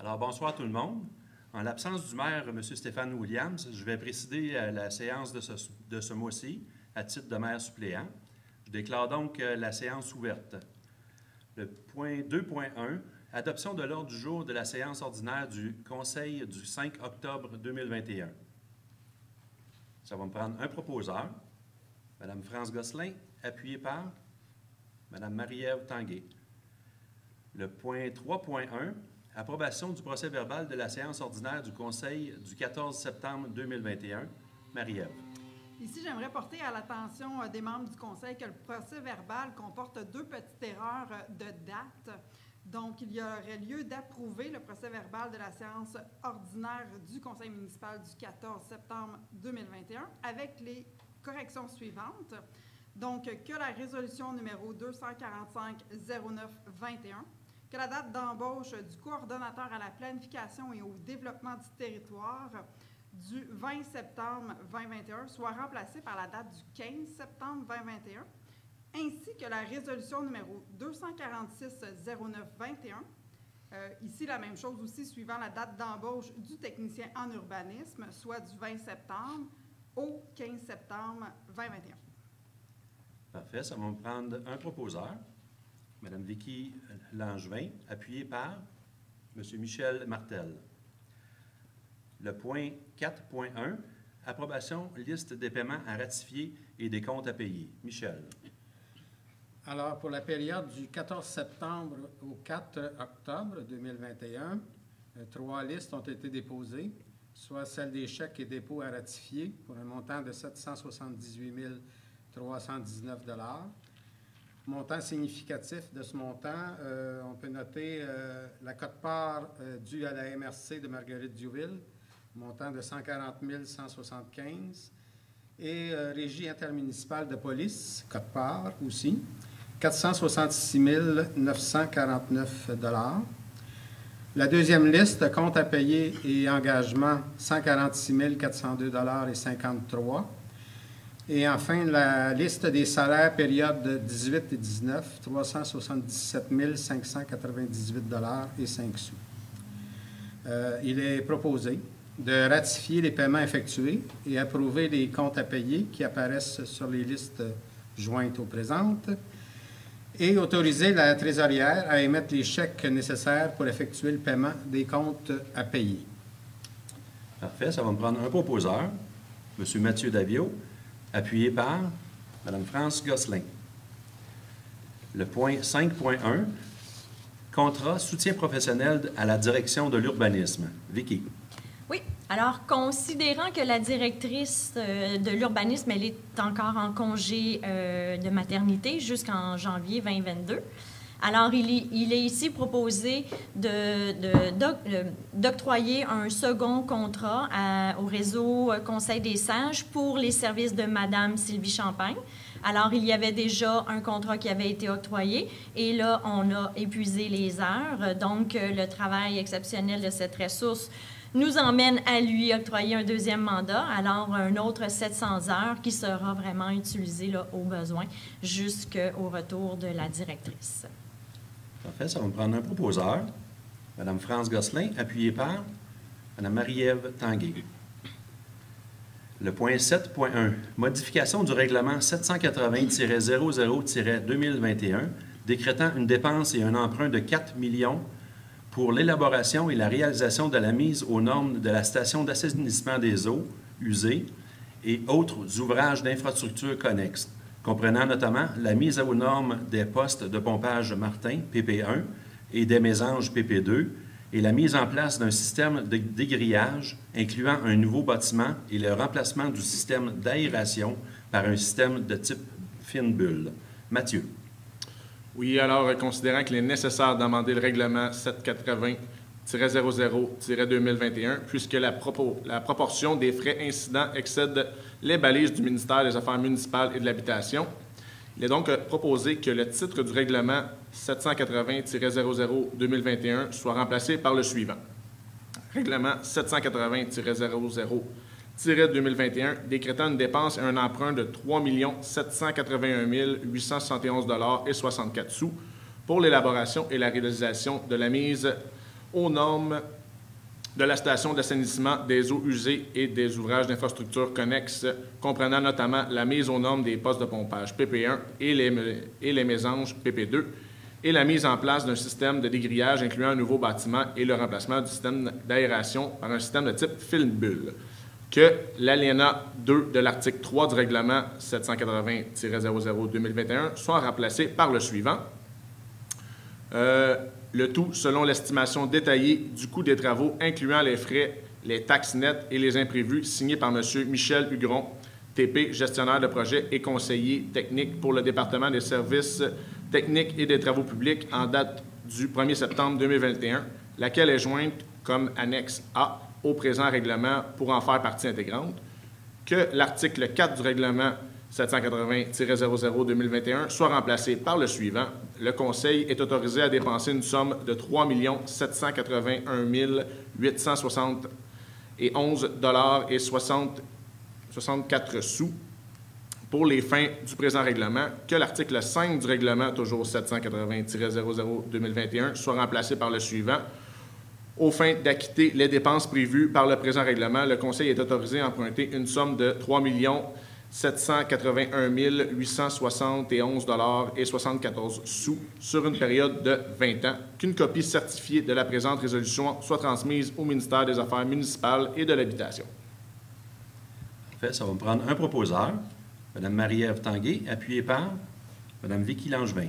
Alors, bonsoir tout le monde. En l'absence du maire, M. Stéphane Williams, je vais présider la séance de ce mois-ci à titre de maire suppléant. Je déclare donc la séance ouverte. Le point 2.1, adoption de l'ordre du jour de la séance ordinaire du Conseil du 5 octobre 2021. Ça va me prendre un proposeur, Mme France Gosselin, appuyée par Mme Marie-Ève Tanguay. Le point 3.1, approbation du procès-verbal de la séance ordinaire du Conseil du 14 septembre 2021. Marie-Ève. Ici, j'aimerais porter à l'attention des membres du Conseil que le procès-verbal comporte deux petites erreurs de date. Donc, il y aurait lieu d'approuver le procès-verbal de la séance ordinaire du Conseil municipal du 14 septembre 2021 avec les corrections suivantes. Donc, que la résolution numéro 245-09-21, que la date d'embauche du coordonnateur à la planification et au développement du territoire du 20 septembre 2021 soit remplacée par la date du 15 septembre 2021, ainsi que la résolution numéro 246-09-21. Ici, la même chose aussi, suivant la date d'embauche du technicien en urbanisme, soit du 20 septembre au 15 septembre 2021. Parfait. Ça va me prendre un proposeur, Mme Vicky Langevin, appuyée par M. Michel Martel. Le point 4.1, approbation, liste des paiements à ratifier et des comptes à payer. Michel. Alors, pour la période du 14 septembre au 4 octobre 2021, 3 listes ont été déposées, soit celle des chèques et dépôts à ratifier pour un montant de 778 319 $. Montant significatif de ce montant, on peut noter la quote-part due à la MRC de Marguerite-Diouville, montant de 140 175 $, et Régie intermunicipale de police, quote-part aussi, 466 949 $. La deuxième liste, compte à payer et engagement, 146 402 $ et 53 $. Et enfin, la liste des salaires période 18 et 19, 377 598 $ et 5 sous. Il est proposé de ratifier les paiements effectués et approuver les comptes à payer qui apparaissent sur les listes jointes aux présentes et autoriser la trésorière à émettre les chèques nécessaires pour effectuer le paiement des comptes à payer. Parfait. Ça va me prendre un proposeur, M. Mathieu Daviau, appuyé par Mme France Gosselin. Le point 5.1, contrat soutien professionnel à la direction de l'urbanisme. Vicky. Oui. Alors, considérant que la directrice de l'urbanisme, elle est encore en congé de maternité jusqu'en janvier 2022, alors il est ici proposé d'octroyer un second contrat au réseau Conseil des sages pour les services de Mme Sylvie Champagne. Alors, il y avait déjà un contrat qui avait été octroyé et là, on a épuisé les heures. Donc, le travail exceptionnel de cette ressource nous emmène à lui octroyer un deuxième mandat, alors un autre 700 heures qui sera vraiment utilisé là, au besoin jusqu'au retour de la directrice. Parfait. Ça va me prendre un proposeur, Mme France Gosselin, appuyée par Mme Marie-Ève Tanguay. Le point 7.1, modification du règlement 780-00-2021, décrétant une dépense et un emprunt de 4 millions pour l'élaboration et la réalisation de la mise aux normes de la station d'assainissement des eaux usées et autres ouvrages d'infrastructures connexes, comprenant notamment la mise aux normes des postes de pompage Martin, PP1, et des mésanges, PP2, et la mise en place d'un système de dégrillage incluant un nouveau bâtiment et le remplacement du système d'aération par un système de type fine bulle. Mathieu. Oui, alors, considérant qu'il est nécessaire d'amender le règlement 780-00-2021, puisque la proportion des frais incidents excède les balises du ministère des Affaires municipales et de l'Habitation, il est donc proposé que le titre du règlement 780-00-2021 soit remplacé par le suivant. Règlement 780-00-2021 décrétant une dépense et un emprunt de 3 781 871 $ et 64 sous pour l'élaboration et la réalisation de la mise aux normes de la station d'assainissement des eaux usées et des ouvrages d'infrastructure connexes, comprenant notamment la mise aux normes des postes de pompage PP1 et les mésanges PP2, et la mise en place d'un système de dégrillage incluant un nouveau bâtiment et le remplacement du système d'aération par un système de type film-bulle. Que l'alinéa 2 de l'article 3 du règlement 780-00-2021 soit remplacé par le suivant. Le tout selon l'estimation détaillée du coût des travaux, incluant les frais, les taxes nettes et les imprévus, signé par M. Michel Hugron, TP, gestionnaire de projet et conseiller technique pour le département des services techniques et des travaux publics en date du 1er septembre 2021, laquelle est jointe comme annexe A au présent règlement pour en faire partie intégrante, que l'article 4 du règlement 780-00-2021 soit remplacé par le suivant. Le Conseil est autorisé à dépenser une somme de 3 781 871 $ et 64 sous pour les fins du présent règlement, que l'article 5 du règlement, toujours 780-00-2021, soit remplacé par le suivant. Aux fins d'acquitter les dépenses prévues par le présent règlement, le Conseil est autorisé à emprunter une somme de 3 781 871 $ et 74 sous sur une période de 20 ans, qu'une copie certifiée de la présente résolution soit transmise au ministère des Affaires municipales et de l'Habitation. Parfait, ça va me prendre un proposeur, Mme Marie-Ève Tanguay, appuyée par Mme Vicky Langevin.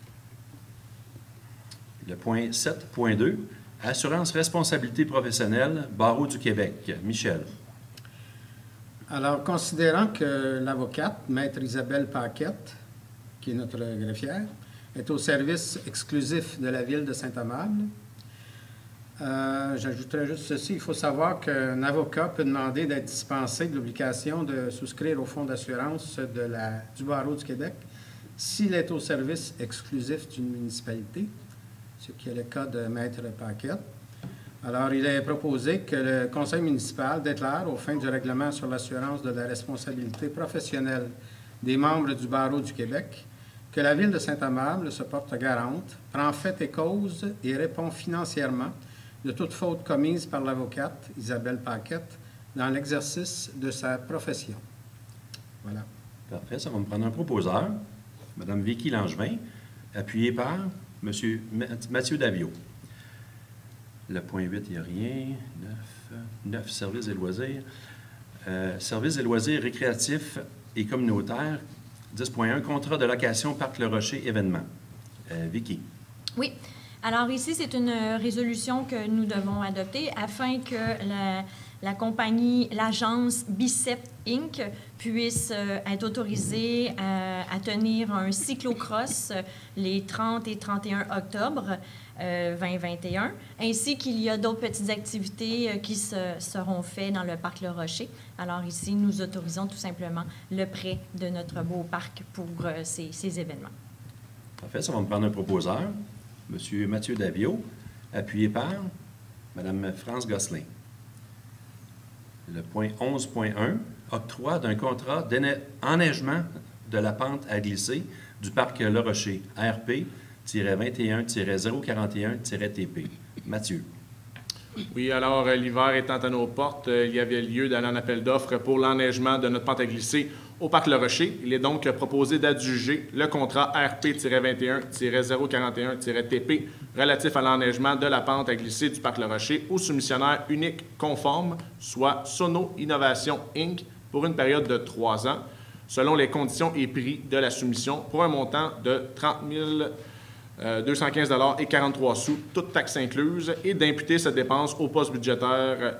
Le point 7.2, Assurance responsabilité professionnelle, Barreau du Québec. Michel. Alors, considérant que l'avocate, Maître Isabelle Paquette, qui est notre greffière, est au service exclusif de la Ville de Saint-Amable, j'ajouterais juste ceci. Il faut savoir qu'un avocat peut demander d'être dispensé de l'obligation de souscrire au fonds d'assurance du Barreau du Québec s'il est au service exclusif d'une municipalité, ce qui est le cas de Maître Paquette. Alors, il est proposé que le Conseil municipal déclare, aux fins du règlement sur l'assurance de la responsabilité professionnelle des membres du Barreau du Québec, que la Ville de Saint-Amable se porte garante, prend fait et cause et répond financièrement de toute faute commise par l'avocate Isabelle Paquette dans l'exercice de sa profession. Voilà. Parfait, ça va me prendre un proposeur, Mme Vicky Langevin, appuyée par M. Mathieu Davio. Le point 8, il n'y a rien. 9, services et loisirs. Services et loisirs récréatifs et communautaires. 10.1, contrat de location Parc Le Rocher événement. Vicky. Oui. Alors ici, c'est une résolution que nous devons adopter afin que la compagnie, l'agence Bicep Inc. puisse être autorisée à tenir un cyclocross les 30 et 31 octobre 2021, ainsi qu'il y a d'autres petites activités qui seront faites dans le parc Le Rocher. Alors ici, nous autorisons tout simplement le prêt de notre beau parc pour ces événements. Parfait, ça va me prendre un proposeur, M. Mathieu Davio, appuyé par Mme France Gosselin. Le point 11.1, octroi d'un contrat d'enneigement de la pente à glisser du parc Le Rocher, RP-21-041-TP. Mathieu. Oui, alors l'hiver étant à nos portes, il y avait lieu d'aller en appel d'offres pour l'enneigement de notre pente à glisser au parc Le Rocher. Il est donc proposé d'adjuger le contrat RP-21-041-TP relatif à l'enneigement de la pente à glisser du parc Le Rocher au soumissionnaire unique conforme, soit Sono Innovation Inc., pour une période de 3 ans, selon les conditions et prix de la soumission, pour un montant de 30 215 $ et 43 sous, toutes taxes incluses, et d'imputer cette dépense au poste budgétaire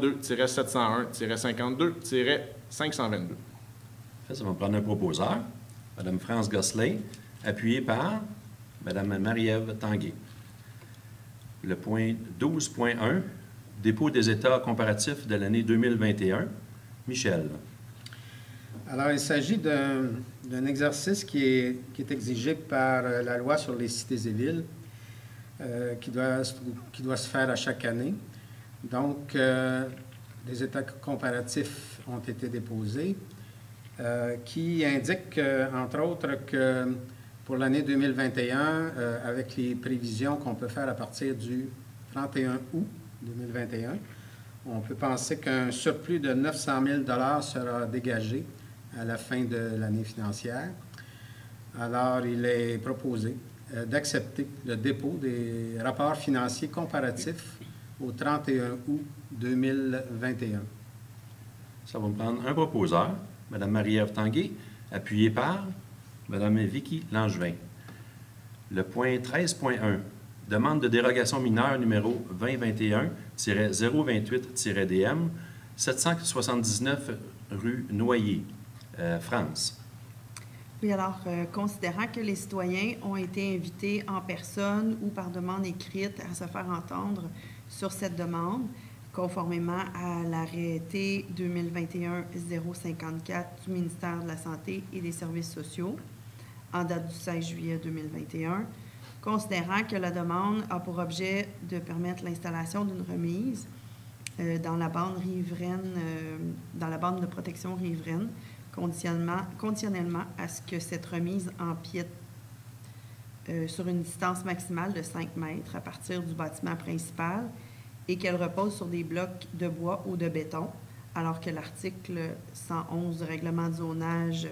02-701-52-522. Ça va me prendre un proposeur, Mme France Gosselin, appuyée par Mme Marie-Ève Tanguay. Le point 12.1, dépôt des états comparatifs de l'année 2021. Michel. Alors, il s'agit d'un exercice qui est exigé par la loi sur les cités et villes, qui doit se faire à chaque année. Donc, des états comparatifs ont été déposés, qui indiquent, entre autres, que pour l'année 2021, avec les prévisions qu'on peut faire à partir du 31 août 2021. On peut penser qu'un surplus de 900 000 $ sera dégagé à la fin de l'année financière. Alors, il est proposé d'accepter le dépôt des rapports financiers comparatifs au 31 août 2021. Ça va me prendre un proposeur, Mme Marie-Ève Tanguay, appuyé par Mme Vicky Langevin. Le point 13.1, demande de dérogation mineure numéro 2021-028-DM, 779 rue Noyer, France. Oui, alors, considérant que les citoyens ont été invités en personne ou par demande écrite à se faire entendre sur cette demande, conformément à l'arrêté 2021-054 du ministère de la Santé et des Services sociaux, en date du 16 juillet 2021, considérant que la demande a pour objet de permettre l'installation d'une remise dans la bande riveraine, dans la bande de protection riveraine, conditionnellement à ce que cette remise empiète sur une distance maximale de 5 mètres à partir du bâtiment principal et qu'elle repose sur des blocs de bois ou de béton, alors que l'article 111 du règlement de zonage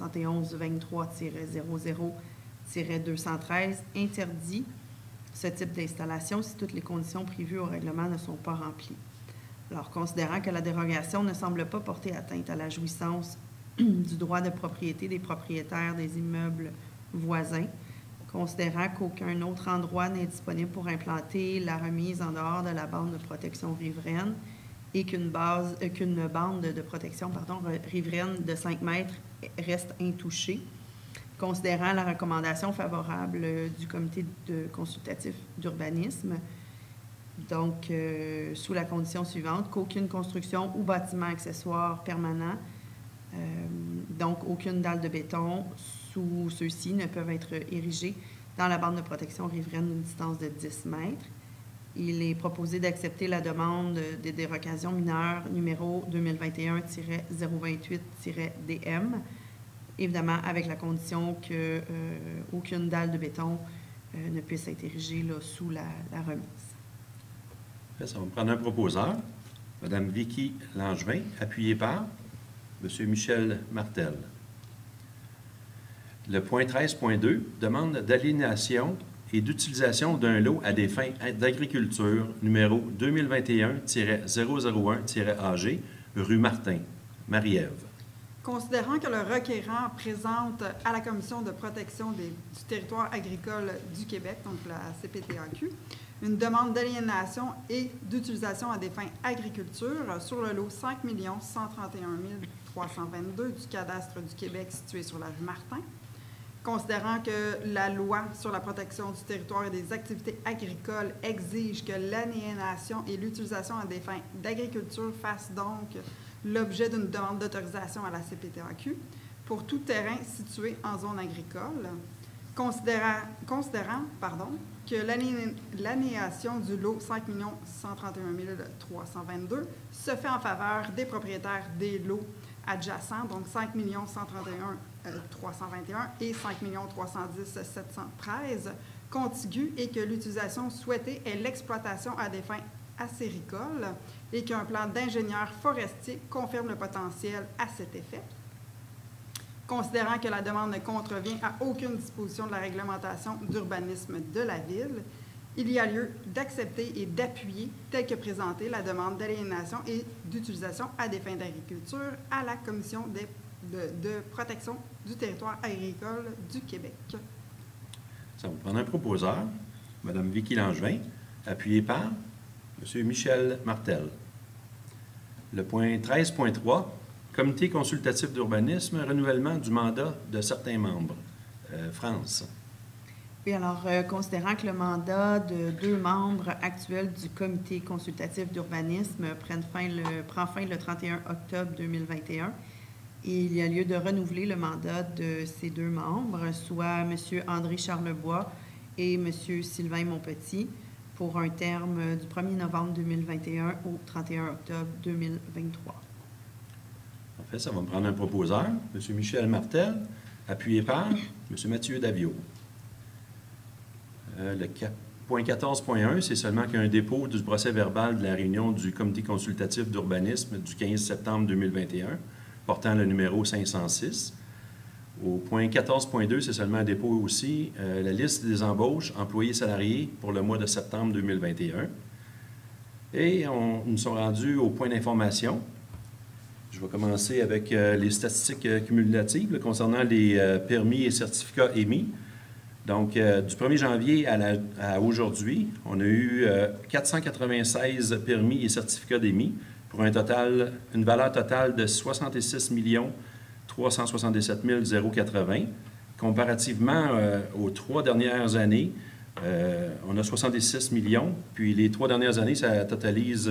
7123-00-213 interdit ce type d'installation si toutes les conditions prévues au règlement ne sont pas remplies. Alors, considérant que la dérogation ne semble pas porter atteinte à la jouissance du droit de propriété des propriétaires des immeubles voisins, considérant qu'aucun autre endroit n'est disponible pour implanter la remise en dehors de la bande de protection riveraine et qu'une bande de protection riveraine de 5 mètres reste intouchée, considérant la recommandation favorable du comité consultatif d'urbanisme, donc sous la condition suivante, qu'aucune construction ou bâtiment accessoire permanent, donc aucune dalle de béton sous ceux-ci ne peuvent être érigés dans la bande de protection riveraine d'une distance de 10 mètres. Il est proposé d'accepter la demande de dérogation mineure numéro 2021-028-DM, évidemment avec la condition qu'aucune dalle de béton ne puisse être érigée là, sous la remise. Ça va me prendre un proposeur, Mme Vicky Langevin, appuyée par M. Michel Martel. Le point 13.2, demande d'aliénation et d'utilisation d'un lot à des fins d'agriculture numéro 2021-001-AG, rue Martin. Marie-Ève. Considérant que le requérant présente à la Commission de protection du territoire agricole du Québec, donc la CPTAQ, une demande d'aliénation et d'utilisation à des fins agriculture sur le lot 5 131 322 du cadastre du Québec situé sur la rue Martin. Considérant que la loi sur la protection du territoire et des activités agricoles exige que l'aliénation et l'utilisation à des fins d'agriculture fassent donc l'objet d'une demande d'autorisation à la CPTAQ pour tout terrain situé en zone agricole, considérant que l'aliénation du lot 5 131 322 se fait en faveur des propriétaires des lots adjacents, donc 5 131 321 et 5 310 713 contigus, et que l'utilisation souhaitée est l'exploitation à des fins acéricoles et qu'un plan d'ingénieur forestier confirme le potentiel à cet effet. Considérant que la demande ne contrevient à aucune disposition de la réglementation d'urbanisme de la Ville, il y a lieu d'accepter et d'appuyer, telle que présentée, la demande d'aliénation et d'utilisation à des fins d'agriculture à la Commission de protection du territoire agricole du Québec. Ça va prendre un proposeur, Mme Vicky Langevin, appuyée par M. Michel Martel. Le point 13.3, Comité consultatif d'urbanisme, renouvellement du mandat de certains membres. France. Oui, alors, considérant que le mandat de 2 membres actuels du Comité consultatif d'urbanisme prend fin le 31 octobre 2021, et il y a lieu de renouveler le mandat de ces 2 membres, soit M. André Charlebois et M. Sylvain Monpetit, pour un terme du 1er novembre 2021 au 31 octobre 2023. En fait, ça va me prendre un proposeur, M. Michel Martel, appuyé par M. Mathieu Davio. Point 14.1, c'est seulement qu'un dépôt du procès verbal de la réunion du comité consultatif d'urbanisme du 15 septembre 2021, portant le numéro 506. Au point 14.2, c'est seulement un dépôt aussi, la liste des embauches employés salariés pour le mois de septembre 2021. Et nous sommes rendus au point d'information. Je vais commencer avec les statistiques cumulatives là, concernant les permis et certificats émis. Donc, du 1er janvier à aujourd'hui, on a eu 496 permis et certificats d'émis pour une valeur totale de 66 377 080. Comparativement aux 3 dernières années, on a 66 millions, puis les 3 dernières années, ça totalise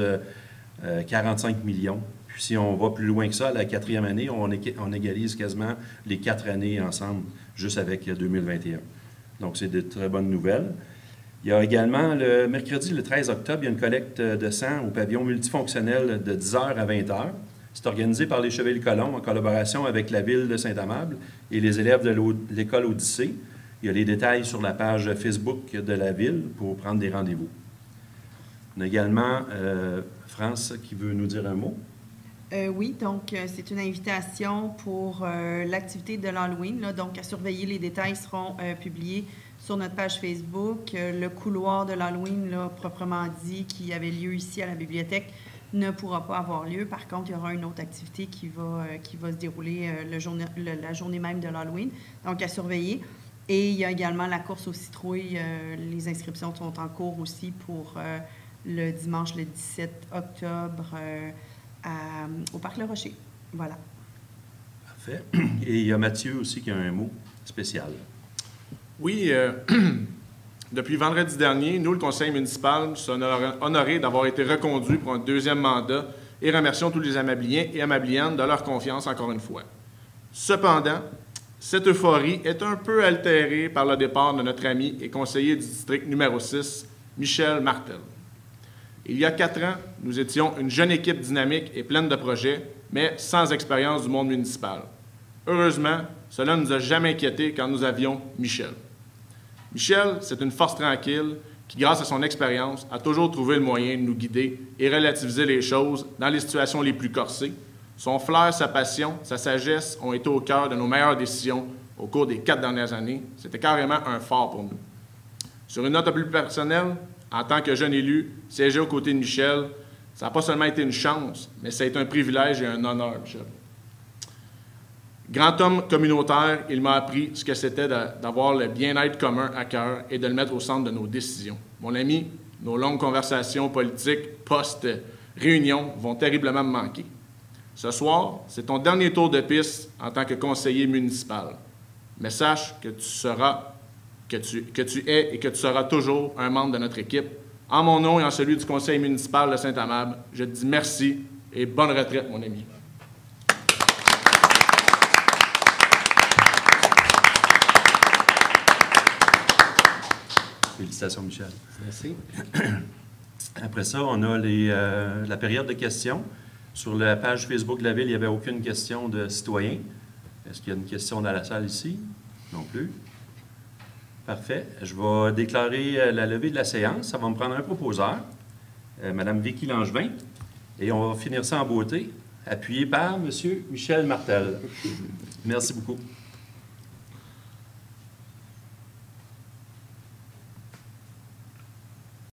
45 millions. Puis si on va plus loin que ça, la 4e année, on égalise quasiment les 4 années ensemble, juste avec 2021. Donc, c'est de très bonnes nouvelles. Il y a également, le mercredi, le 13 octobre, il y a une collecte de sang au pavillon multifonctionnel de 10h à 20h. C'est organisé par les Chevaliers-Colomb en collaboration avec la Ville de Saint-Amable et les élèves de l'école Odyssée. Il y a les détails sur la page Facebook de la Ville pour prendre des rendez-vous. On a également France qui veut nous dire un mot. Oui, donc c'est une invitation pour l'activité de l'Halloween. Donc, à surveiller, les détails seront publiés sur notre page Facebook. Le couloir de l'Halloween, proprement dit, qui avait lieu ici à la bibliothèque, ne pourra pas avoir lieu. Par contre, il y aura une autre activité qui va se dérouler la journée même de l'Halloween. Donc, à surveiller. Et il y a également la course aux citrouilles. Les inscriptions sont en cours aussi pour le dimanche, le 17 octobre, au Parc Le Rocher. Voilà. Parfait. Et il y a Mathieu aussi qui a un mot spécial. Oui, depuis vendredi dernier, nous, le conseil municipal, nous sommes honorés d'avoir été reconduits pour un 2e mandat et remercions tous les Amabliens et Amabliennes de leur confiance encore une fois. Cependant, cette euphorie est un peu altérée par le départ de notre ami et conseiller du district numéro 6, Michel Martel. Il y a 4 ans, nous étions une jeune équipe dynamique et pleine de projets, mais sans expérience du monde municipal. Heureusement, cela ne nous a jamais inquiétés quand nous avions Michel. Michel, c'est une force tranquille qui, grâce à son expérience, a toujours trouvé le moyen de nous guider et relativiser les choses dans les situations les plus corsées. Son flair, sa passion, sa sagesse ont été au cœur de nos meilleures décisions au cours des 4 dernières années. C'était carrément un phare pour nous. Sur une note plus personnelle, en tant que jeune élu, siéger aux côtés de Michel, ça n'a pas seulement été une chance, mais ça a été un privilège et un honneur, Michel. Grand homme communautaire, il m'a appris ce que c'était d'avoir le bien-être commun à cœur et de le mettre au centre de nos décisions. Mon ami, nos longues conversations politiques post-réunion vont terriblement me manquer. Ce soir, c'est ton dernier tour de piste en tant que conseiller municipal. Mais sache que tu es et que tu seras toujours un membre de notre équipe. En mon nom et en celui du conseil municipal de Saint-Amable, je te dis merci et bonne retraite, mon ami. Félicitations, Michel. Merci. Après ça, on a la période de questions. Sur la page Facebook de la Ville, il n'y avait aucune question de citoyen. Est-ce qu'il y a une question dans la salle ici? Non plus. Parfait. Je vais déclarer la levée de la séance. Ça va me prendre un proposeur, Mme Vicky Langevin, et on va finir ça en beauté, appuyé par M. Michel Martel. Merci beaucoup.